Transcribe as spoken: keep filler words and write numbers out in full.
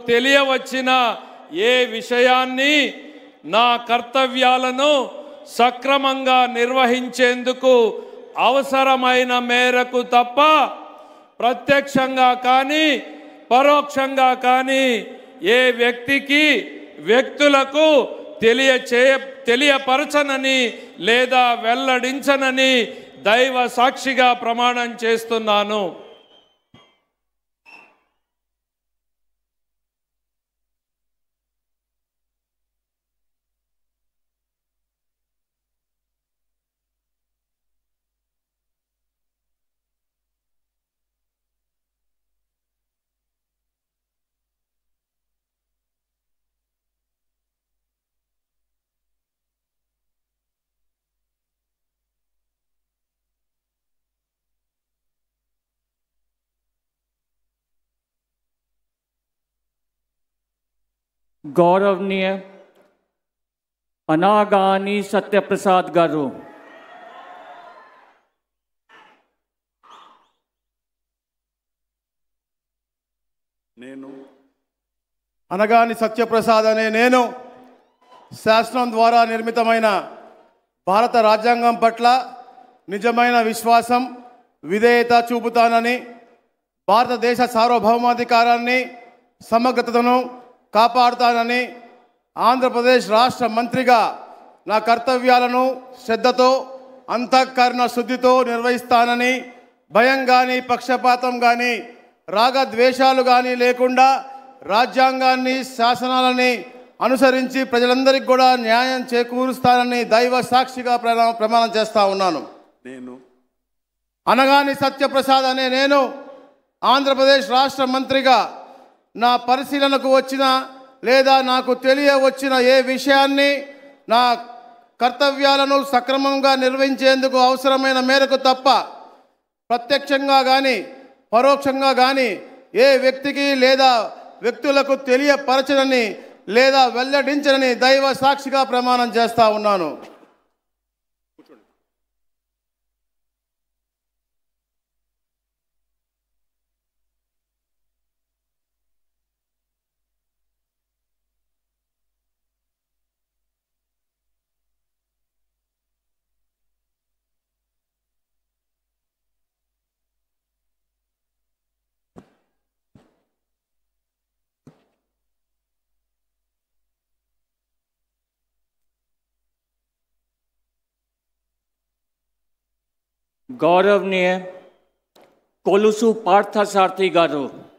తెలియవచ్చిన ఏ విషయాన్ని నా కర్తవ్యాలను సక్రమంగా నిర్వహించేందుకు అవసరమైన మేరకు తప్ప ప్రత్యక్షంగా కానీ పరోక్షంగా కానీ ఏ వ్యక్తికి వ్యక్తులకు తెలియచే తెలియపరచనని లేదా వెల్లడించనని దైవ సాక్షిగా ప్రమాణం చేస్తున్నాను. गौरवनीय अनागानी सत्यप्रसाद गारू నేను అనగాని సత్యప్రసాద్ అనే నేను శాసనం ద్వారా నిర్మితమైన భారత రాజ్యాంగం పట్ల నిజమైన విశ్వాసం విధేయత చూపుతానని భారతదేశ సార్వభౌమాధికారాన్ని సమగ్రతను కాపాడుతానని ఆంధ్రప్రదేశ్ రాష్ట్ర మంత్రిగా నా కర్తవ్యాలను శ్రద్ధతో అంతఃకరణ శుద్ధితో నిర్వహిస్తానని భయం కానీ పక్షపాతం కానీ రాగద్వేషాలు కానీ లేకుండా రాజ్యాంగాన్ని శాసనాలని అనుసరించి ప్రజలందరికీ కూడా న్యాయం చేకూరుస్తానని దైవ సాక్షిగా ప్రమాణం చేస్తా ఉన్నాను. నేను అనగాని సత్యప్రసాద్ అనే నేను ఆంధ్రప్రదేశ్ రాష్ట్ర మంత్రిగా నా పరిశీలనకు వచ్చిన లేదా నాకు తెలియవచ్చిన ఏ విషయాన్ని నా కర్తవ్యాలను సక్రమంగా నిర్వహించేందుకు అవసరమైన మేరకు తప్ప ప్రత్యక్షంగా కానీ పరోక్షంగా కానీ ఏ వ్యక్తికి లేదా వ్యక్తులకు తెలియపరచనని లేదా వెల్లడించనని దైవ సాక్షిగా ప్రమాణం చేస్తా ఉన్నాను. गौरवनीय कोलुसु पार्थसारथी गारू